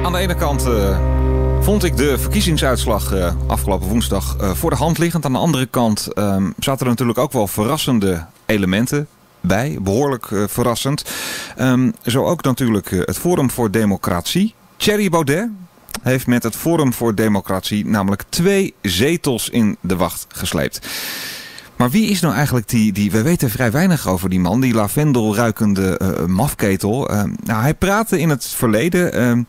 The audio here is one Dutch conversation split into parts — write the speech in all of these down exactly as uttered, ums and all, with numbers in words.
Aan de ene kant uh, vond ik de verkiezingsuitslag uh, afgelopen woensdag uh, voor de hand liggend. Aan de andere kant uh, zaten er natuurlijk ook wel verrassende elementen bij. Behoorlijk uh, verrassend. Um, zo ook natuurlijk uh, het Forum voor Democratie. Thierry Baudet heeft met het Forum voor Democratie namelijk twee zetels in de wacht gesleept. Maar wie is nou eigenlijk die, die... We weten vrij weinig over die man, die lavendelruikende uh, mafketel. Uh, nou, hij praatte in het verleden uh,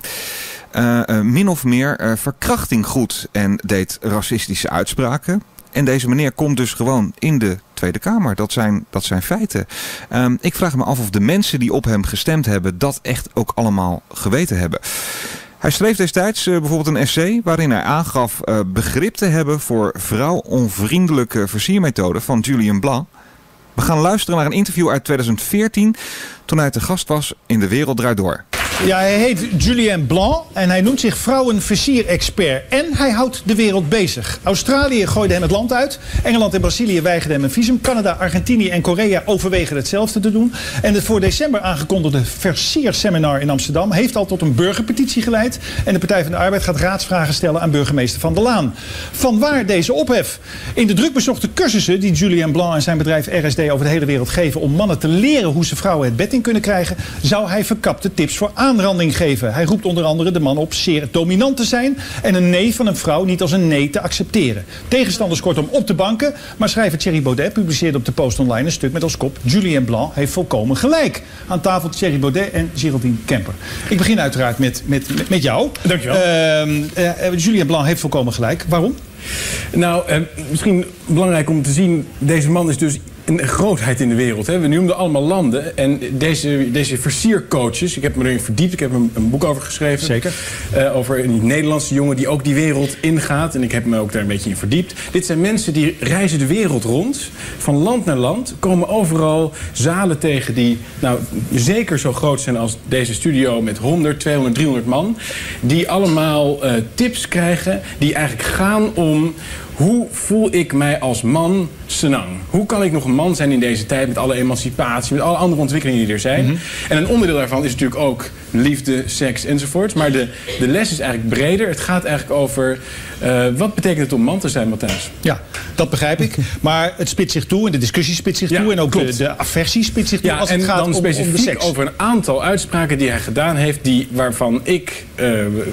uh, uh, min of meer uh, verkrachting goed en deed racistische uitspraken. En deze meneer komt dus gewoon in de Tweede Kamer. Dat zijn, dat zijn feiten. Um, ik vraag me af of de mensen die op hem gestemd hebben dat echt ook allemaal geweten hebben. Hij schreef destijds uh, bijvoorbeeld een essay waarin hij aangaf uh, begrip te hebben voor vrouwonvriendelijke versiermethoden van Julien Blanc. We gaan luisteren naar een interview uit tweeduizend veertien toen hij te gast was in De Wereld Draait Door. Ja, hij heet Julien Blanc en hij noemt zich vrouwenversierexpert. En hij houdt de wereld bezig. Australië gooide hem het land uit. Engeland en Brazilië weigerden hem een visum. Canada, Argentinië en Korea overwegen hetzelfde te doen. En het voor december aangekondigde versierseminar in Amsterdam heeft al tot een burgerpetitie geleid. En de Partij van de Arbeid gaat raadsvragen stellen aan burgemeester Van der Laan. Vanwaar deze ophef? In de drukbezochte cursussen die Julien Blanc en zijn bedrijf R S D over de hele wereld geven om mannen te leren hoe ze vrouwen het bed in kunnen krijgen, zou hij verkapte tips voor aanranding geven. Hij roept onder andere de man op zeer dominant te zijn en een nee van een vrouw niet als een nee te accepteren. Tegenstanders kortom op de banken, maar schrijver Thierry Baudet publiceerde op de Post Online een stuk met als kop: Julien Blanc heeft volkomen gelijk. Aan tafel Thierry Baudet en Geraldine Kemper. Ik begin uiteraard met, met, met, met jou. Dankjewel. Uh, uh, Julien Blanc heeft volkomen gelijk. Waarom? Nou, uh, misschien belangrijk om te zien, deze man is dus een grootheid in de wereld. Hè. We noemden allemaal landen. En deze, deze versiercoaches, ik heb me erin verdiept. Ik heb een, een boek over geschreven. Zeker. Uh, over een Nederlandse jongen die ook die wereld ingaat. En ik heb me ook daar een beetje in verdiept. Dit zijn mensen die reizen de wereld rond. Van land naar land. Komen overal zalen tegen die nou, zeker zo groot zijn als deze studio. Met honderd, tweehonderd, driehonderd man. Die allemaal uh, tips krijgen. Die eigenlijk gaan om: hoe voel ik mij als man senang? Hoe kan ik nog een man zijn in deze tijd met alle emancipatie, met alle andere ontwikkelingen die er zijn? Mm-hmm. En een onderdeel daarvan is natuurlijk ook liefde, seks enzovoort. Maar de, de les is eigenlijk breder. Het gaat eigenlijk over uh, wat betekent het om man te zijn, Matthijs? Ja, dat begrijp ik. Maar het spitst zich toe en de discussie spitst zich toe. Ja, en ook de, de aversie spitst zich toe ja, als het en gaat dan om, specifiek om de seks. Over een aantal uitspraken die hij gedaan heeft, die, waarvan ik uh,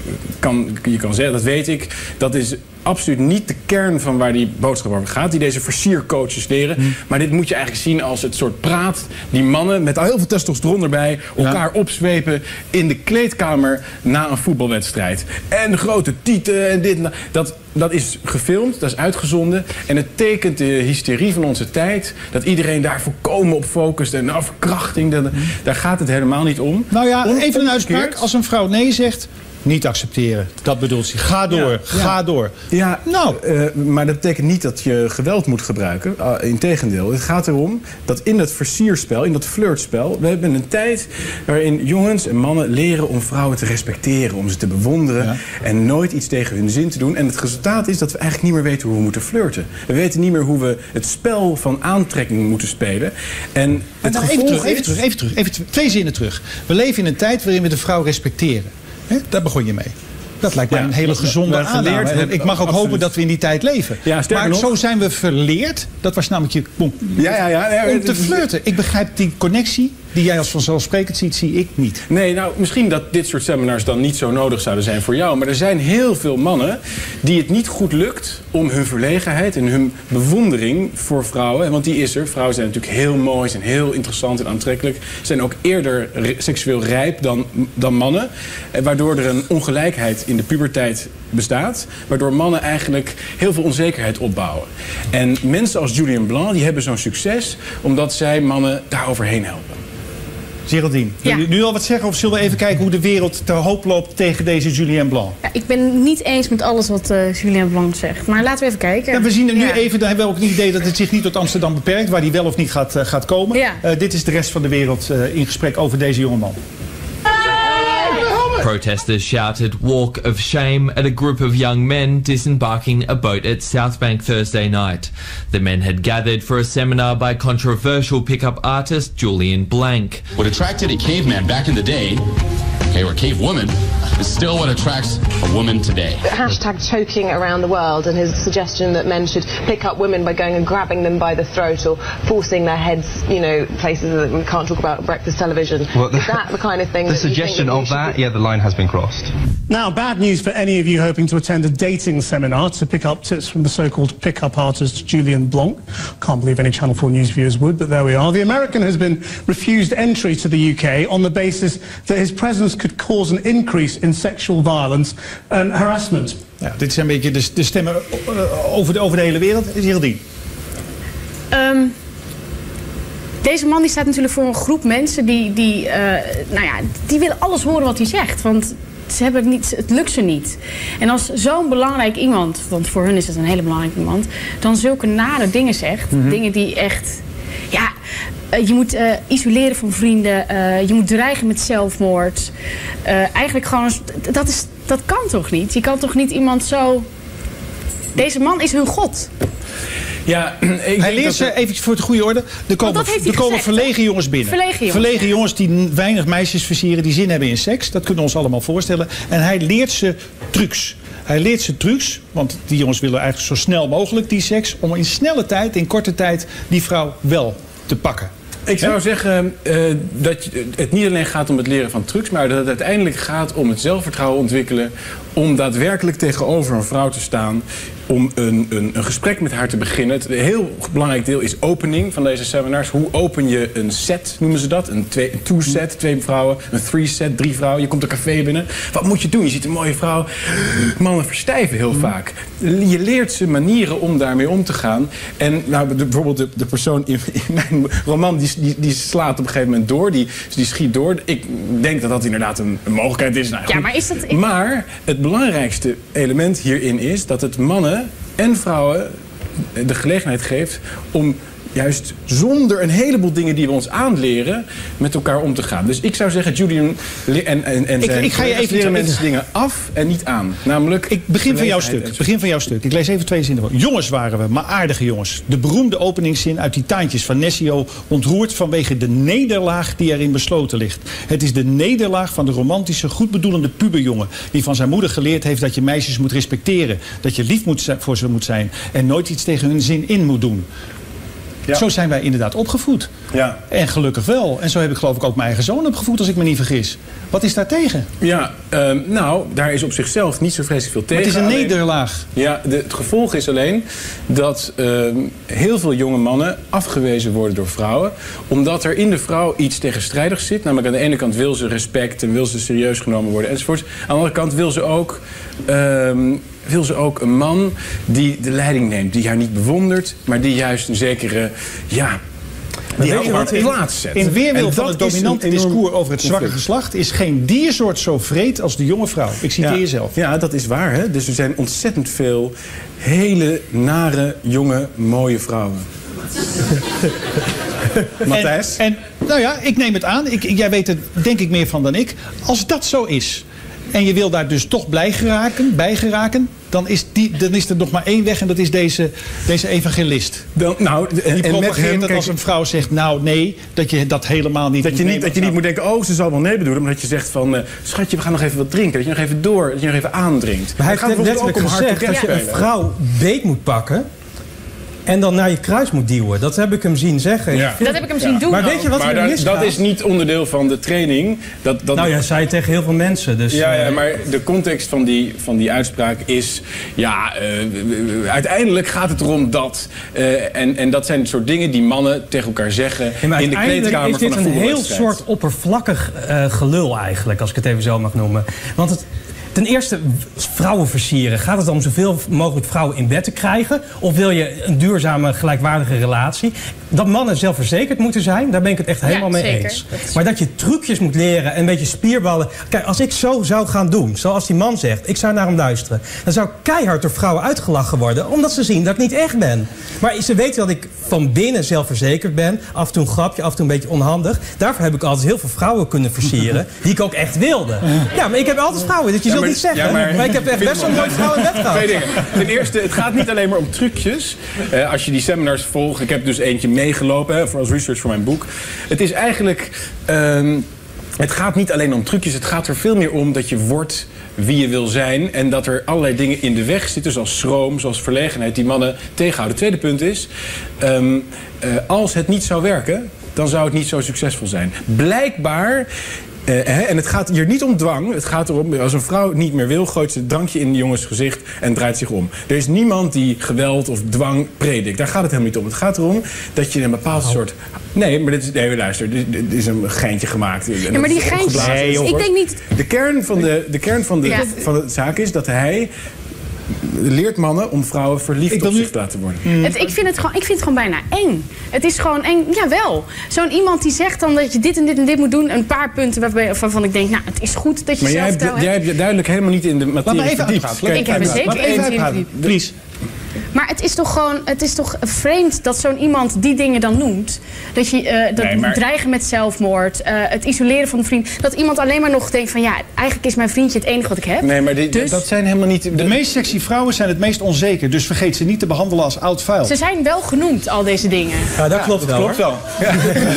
kan, je kan zeggen, dat weet ik, dat is absoluut niet de kern van waar die boodschap over gaat, die deze versiercoaches leren. Hmm. Maar dit moet je eigenlijk zien als het soort praat die mannen met al heel veel testosteron erbij elkaar ja. opzwepen in de kleedkamer na een voetbalwedstrijd. En grote tieten en dit en dat. dat. Dat is gefilmd, dat is uitgezonden. En het tekent de hysterie van onze tijd. Dat iedereen daar volkomen op focust. En nou, verkrachting, dat, daar gaat het helemaal niet om. Nou ja, om, even een uitspraak. Als een vrouw nee zegt, niet accepteren. Dat bedoelt ze. Ga door, ja, ga ja. door. Ja, nou, uh, maar dat betekent niet dat je geweld moet gebruiken. Uh, Integendeel, het gaat erom dat in dat versierspel, in dat flirtspel, we hebben een tijd waarin jongens en mannen leren om vrouwen te respecteren, om ze te bewonderen ja. en nooit iets tegen hun zin te doen. En het resultaat is dat we eigenlijk niet meer weten hoe we moeten flirten. We weten niet meer hoe we het spel van aantrekking moeten spelen. En het nou, even, terug, even terug, even terug, even twee zinnen terug. We leven in een tijd waarin we de vrouw respecteren. He, daar begon je mee. Dat lijkt mij ja, een hele gezonde aanname. Ik mag ook absoluut hopen dat we in die tijd leven. Ja, maar nog, zo zijn we verleerd. Dat was namelijk je bon, ja, ja, ja, ja, om te flirten. Ik begrijp die connectie die jij als vanzelfsprekend ziet, zie ik niet. Nee, nou, misschien dat dit soort seminars dan niet zo nodig zouden zijn voor jou. Maar er zijn heel veel mannen die het niet goed lukt om hun verlegenheid en hun bewondering voor vrouwen, want die is er. Vrouwen zijn natuurlijk heel mooi, zijn heel interessant en aantrekkelijk. Zijn ook eerder seksueel rijp dan, dan mannen. Waardoor er een ongelijkheid in de puberteit bestaat. Waardoor mannen eigenlijk heel veel onzekerheid opbouwen. En mensen als Julien Blanc, die hebben zo'n succes omdat zij mannen daar overheen helpen. Geraldine, wil je nu al wat zeggen of zullen we even kijken hoe de wereld te hoop loopt tegen deze Julien Blanc? Ja, ik ben het niet eens met alles wat uh, Julien Blanc zegt, maar laten we even kijken. Ja, we zien hem nu ja. even, dan hebben we ook het idee dat het zich niet tot Amsterdam beperkt, waar hij wel of niet gaat, uh, gaat komen. Ja. Uh, dit is de rest van de wereld uh, in gesprek over deze jongeman. Protesters shouted "Walk of Shame" at a group of young men disembarking a boat at Southbank Thursday night. The men had gathered for a seminar by controversial pickup artist Julien Blanc. What attracted a caveman back in the day, okay, or cave woman, is still what attracts a woman today. Hashtag choking around the world and his suggestion that men should pick up women by going and grabbing them by the throat or forcing their heads, you know, places that we can't talk about breakfast television. Well, the, is that the kind of thing? The that suggestion that of that, yeah, the line has been crossed. Now, bad news for any of you hoping to attend a dating seminar to pick up tips from the so-called pick-up artist Julian Blanc. Can't believe any Channel four News viewers would, but there we are. The American has been refused entry to the U K on the basis that his presence could cause an increase in sexual violence and harassment. Ja, dit zijn een beetje de, de stemmen over de, over de hele wereld. Geraldine. Um, deze man die staat natuurlijk voor een groep mensen die, die, uh, nou ja, die willen alles horen wat hij zegt. Want ze hebben het, niet, het lukt ze niet. En als zo'n belangrijk iemand, want voor hun is het een hele belangrijke iemand, dan zulke nare dingen zegt, mm-hmm. dingen die echt, ja, uh, je moet uh, isoleren van vrienden, uh, je moet dreigen met zelfmoord. Uh, eigenlijk gewoon, dat, is, dat kan toch niet? Je kan toch niet iemand zo... Deze man is hun god. Ja, ik hij leert ze, even voor de goede orde, er komen, er komen verlegen jongens binnen. Verlegen jongens, verlegen jongens die weinig meisjes versieren, die zin hebben in seks. Dat kunnen we ons allemaal voorstellen. En hij leert ze trucs. Hij leert ze trucs, want die jongens willen eigenlijk zo snel mogelijk die seks, om in snelle tijd, in korte tijd, die vrouw wel te pakken. Ik zou zeggen uh, dat het niet alleen gaat om het leren van trucs, maar dat het uiteindelijk gaat om het zelfvertrouwen ontwikkelen om daadwerkelijk tegenover een vrouw te staan, om een, een, een gesprek met haar te beginnen. Het een heel belangrijk deel is opening van deze seminars. Hoe open je een set, noemen ze dat? Een, twee, een two-set, twee vrouwen. Een three-set, drie vrouwen. Je komt een café binnen. Wat moet je doen? Je ziet een mooie vrouw. Mannen verstijven heel vaak. Je leert ze manieren om daarmee om te gaan. En nou, de, bijvoorbeeld de, de persoon in, in mijn roman, die, die, die slaat op een gegeven moment door. Die, die schiet door. Ik denk dat dat inderdaad een, een mogelijkheid is. Nou, ja, maar, is dat... ik... maar het belangrijkste element hierin is dat het mannen en vrouwen de gelegenheid geeft om juist zonder een heleboel dingen die we ons aanleren met elkaar om te gaan. Dus ik zou zeggen, Julian en, en, en zijn ik, ik ga je even leren mensen dingen af en niet aan. Namelijk, ik begin van jouw stuk. Begin van jouw stuk. Ik lees even twee zinnen voor. Jongens waren we, maar aardige jongens. De beroemde openingszin uit Titaantjes van Nessio ontroert vanwege de nederlaag die erin besloten ligt. Het is de nederlaag van de romantische, goedbedoelende puberjongen die van zijn moeder geleerd heeft dat je meisjes moet respecteren, dat je lief moet, voor ze moet zijn en nooit iets tegen hun zin in moet doen. Ja. Zo zijn wij inderdaad opgevoed. Ja. En gelukkig wel. En zo heb ik geloof ik ook mijn eigen zoon opgevoed, als ik me niet vergis. Wat is daar tegen? Ja, um, nou, daar is op zichzelf niet zo vreselijk veel tegen. Maar het is een alleen, nederlaag. Ja, de, het gevolg is alleen dat um, heel veel jonge mannen afgewezen worden door vrouwen. Omdat er in de vrouw iets tegenstrijdigs zit. Namelijk aan de ene kant wil ze respect en wil ze serieus genomen worden enzovoort. Aan de andere kant wil ze ook... Um, wil ze ook een man die de leiding neemt. Die haar niet bewondert, maar die juist een zekere, ja, die haar op haar plaats zet. In weerwil van het dominante discours over het zwakke geslacht is geen diersoort zo vreed als de jonge vrouw. Ik citeer ja, jezelf. Ja, dat is waar. Hè? Dus er zijn ontzettend veel hele nare, jonge, mooie vrouwen. Matthijs? En, en nou ja, ik neem het aan. Ik, jij weet er denk ik meer van dan ik. Als dat zo is en je wil daar dus toch blij geraken, bij geraken, dan is, die, dan is er nog maar één weg en dat is deze, deze evangelist. Dan, nou, die en, propageert en met hem, dat kijk, als een vrouw zegt, nou nee, dat je dat helemaal niet dat moet je niet, nemen. dat je niet moet denken, oh, ze zal wel nee bedoelen, maar dat je zegt van, uh, schatje, we gaan nog even wat drinken. Dat je nog even door, dat je nog even aandringt. Maar hij heeft letterlijk gezegd dat je een vrouw beet moet pakken en dan naar je kruis moet duwen. Dat heb ik hem zien zeggen. Ja. Dat heb ik hem zien ja. doen. Maar weet je wat maar er daar, misgaat? dat is niet onderdeel van de training. Dat, dat nou ja, zei het tegen heel veel mensen. Dus, ja, ja, maar de context van die, van die uitspraak is, ja, uh, uiteindelijk gaat het erom dat. Uh, en, en dat zijn het soort dingen die mannen tegen elkaar zeggen ja, in de kleedkamer is dit van een een heel voetbalwedstrijd. soort oppervlakkig uh, gelul eigenlijk, als ik het even zo mag noemen. Want het... Ten eerste, vrouwen versieren. Gaat het om zoveel mogelijk vrouwen in bed te krijgen? Of wil je een duurzame, gelijkwaardige relatie? Dat mannen zelfverzekerd moeten zijn, daar ben ik het echt helemaal ja, mee zeker. eens. Dat maar dat je trucjes moet leren en een beetje spierballen. Kijk, als ik zo zou gaan doen, zoals die man zegt, ik zou naar hem luisteren, dan zou ik keihard door vrouwen uitgelachen worden, omdat ze zien dat ik niet echt ben. Maar ze weten dat ik van binnen zelfverzekerd ben, af en toe een grapje, af en toe een beetje onhandig. Daarvoor heb ik altijd heel veel vrouwen kunnen versieren, die ik ook echt wilde. Ja, maar ik heb altijd vrouwen, dat je ja, zult niet zeggen. Ja, maar, maar ik heb echt best wel nooit vrouwen in bed gehad. Twee dingen. Ten eerste, het gaat niet alleen maar om trucjes. Uh, als je die seminars volgt, ik heb dus eentje meegelopen hè, voor als research voor mijn boek. Het is eigenlijk... Um, Het gaat niet alleen om trucjes, het gaat er veel meer om dat je wordt wie je wil zijn. En dat er allerlei dingen in de weg zitten, zoals schroom, zoals verlegenheid, die mannen tegenhouden. Het tweede punt is, um, uh, als het niet zou werken, dan zou het niet zo succesvol zijn. Blijkbaar... Uh, hè, en het gaat hier niet om dwang. Het gaat erom, als een vrouw niet meer wil, gooit ze het drankje in de jongens gezicht en draait zich om. Er is niemand die geweld of dwang predikt. Daar gaat het helemaal niet om. Het gaat erom dat je een bepaald oh. soort... Nee, maar dit is, nee, luister, dit, dit is een geintje gemaakt. Ja, maar die geintjes... Nee, ik denk niet... De kern van de, de, kern van de, ja. van de zaak is dat hij... leert mannen om vrouwen verliefd ik op zich te laten worden. Mm. Het, ik, vind het gewoon, ik vind het gewoon bijna eng. Het is gewoon eng. Jawel. Zo'n iemand die zegt dan dat je dit en dit en dit moet doen. Een paar punten waarbij, waarvan ik denk, nou, het is goed dat je maar zelf jij hebt. jij hebt duidelijk helemaal niet in de materie verdiept. Ik heb er zeker in verdiept. Please. Maar het is toch gewoon, het is toch vreemd dat zo'n iemand die dingen dan noemt. Dat je uh, dat nee, maar... dreigen met zelfmoord, uh, het isoleren van een vriend. Dat iemand alleen maar nog denkt van ja, eigenlijk is mijn vriendje het enige wat ik heb. Nee, maar die, dus... dat zijn helemaal niet... De, de meest sexy vrouwen zijn het meest onzeker. Dus vergeet ze niet te behandelen als oud vuil. Ze zijn wel genoemd, al deze dingen. Ja, dat ja, klopt wel. Klopt wel. Ja.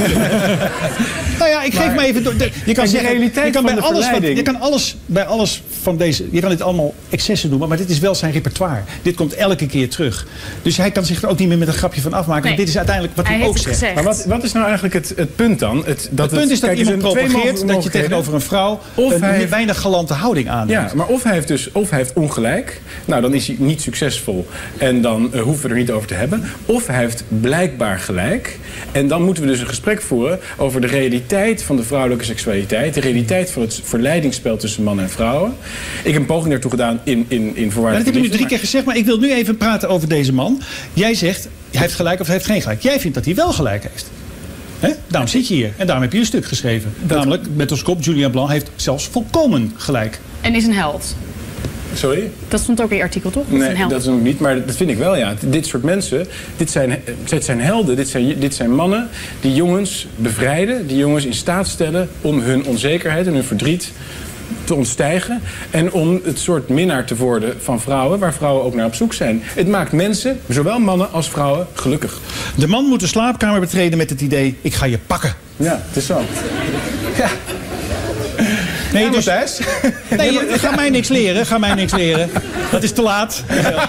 Nou ja, ik geef maar, me even door. Je kan zeggen, realiteit je kan bij alles van, je kan alles bij alles van deze. Je kan dit allemaal excessen noemen, maar dit is wel zijn repertoire. Dit komt elke keer terug. Dus hij kan zich er ook niet meer met een grapje van afmaken. Nee. Want dit is uiteindelijk wat hij, hij ook zegt. Gezegd. Maar wat, wat is nou eigenlijk het, het punt dan? Het, dat het punt is dat kijk, iemand propageert dat je tegenover een vrouw of een heeft, weinig galante houding aanneemt. Ja, maar of hij heeft dus of hij heeft ongelijk. Nou, dan is hij niet succesvol. En dan uh, hoeven we er niet over te hebben. Of hij heeft blijkbaar gelijk. En dan moeten we dus een gesprek voeren over de realiteit van de vrouwelijke seksualiteit. De realiteit van het verleidingsspel tussen mannen en vrouwen. Ik heb een poging daartoe gedaan in, in, in voorwaarden. Ja, dat heb je nu drie keer gezegd, maar ik wil nu even praten over deze man. Jij zegt, hij heeft gelijk of hij heeft geen gelijk. Jij vindt dat hij wel gelijk heeft. He? Daarom zit je hier. En daarom heb je een stuk geschreven. Dat... Namelijk, met als kop, Julien Blanc heeft zelfs volkomen gelijk. En is een held. Sorry? Dat stond ook in je artikel, toch? Nee, is een held. dat is nog niet. Maar dat vind ik wel, ja. Dit soort mensen, dit zijn, dit zijn helden. Dit zijn, dit zijn mannen die jongens bevrijden. Die jongens in staat stellen om hun onzekerheid en hun verdriet te ontstijgen. En om het soort minnaar te worden van vrouwen, waar vrouwen ook naar op zoek zijn. Het maakt mensen, zowel mannen als vrouwen, gelukkig. De man moet de slaapkamer betreden met het idee, ik ga je pakken. Ja, het is zo. Ja. Nee, ja, dus thuis. Nee, je, ga mij niks leren, ga mij niks leren. Dat is te laat.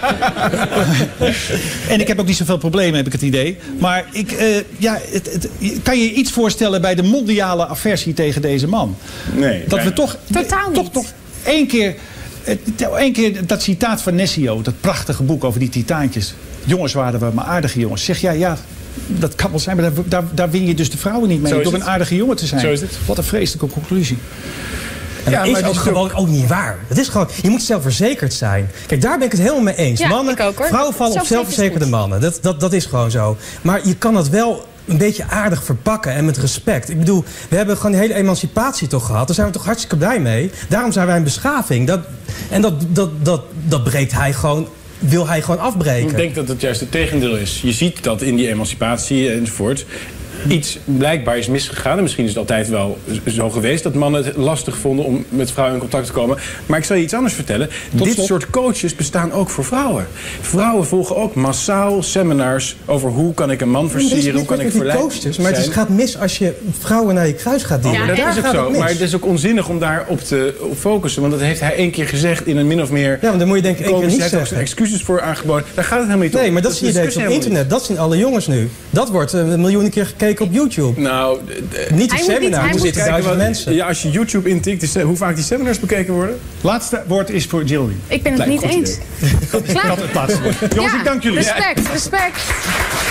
En ik heb ook niet zoveel problemen, heb ik het idee. Maar ik, uh, ja, het, het, kan je je iets voorstellen bij de mondiale aversie tegen deze man? Nee. Dat we toch, Totaal toch, toch één keer, één keer dat citaat van Nessio, dat prachtige boek over die titaantjes. Jongens waren we, maar aardige jongens. Zeg jij, ja, dat kan wel zijn, maar daar, daar, daar win je dus de vrouwen niet mee. Door een aardige jongen te zijn. Zo is het. Wat een vreselijke conclusie. En ja, dat is ook gewoon ook niet waar. Het is gewoon, je moet zelfverzekerd zijn. Kijk, daar ben ik het helemaal mee eens. Ja, mannen, ik ook, hoor. Vrouwen vallen op zelfverzekerde mannen. Dat, dat, dat is gewoon zo. Maar je kan het wel een beetje aardig verpakken en met respect. Ik bedoel, we hebben gewoon die hele emancipatie toch gehad. Daar zijn we toch hartstikke blij mee. Daarom zijn wij een beschaving. Dat, en dat, dat, dat, dat breekt hij gewoon... wil hij gewoon afbreken. Ik denk dat het juist het tegendeel is. Je ziet dat in die emancipatie enzovoort iets blijkbaar is misgegaan. En misschien is het altijd wel zo geweest dat mannen het lastig vonden om met vrouwen in contact te komen. Maar ik zal je iets anders vertellen. Tot Dit slot. soort coaches bestaan ook voor vrouwen. Vrouwen volgen ook massaal seminars over hoe kan ik een man versieren, hoe kan ik verleiden. Coaches, maar het gaat mis als je vrouwen naar je kruis gaat duwen. Oh, ja, dat is ook zo. Maar het is ook onzinnig om daarop te op focussen. Want dat heeft hij één keer gezegd in een min of meer... Ja, maar dan moet je denk ik één keer niet zeggen. Hij heeft excuses voor aangeboden. Daar gaat het helemaal niet om. Nee, maar dat, dat zie je deze op internet. Niet. Dat zien alle jongens nu. Dat wordt een miljoen keer gekeken op YouTube. Nou, niet die seminars, er zitten duizend mensen. Ja, als je YouTube intikt, hoe vaak die seminars bekeken worden? Laatste woord is voor Jillian. Ik ben het niet eens. Dat is het laatste woord. Jongens, ja, ik dank jullie. Respect, respect.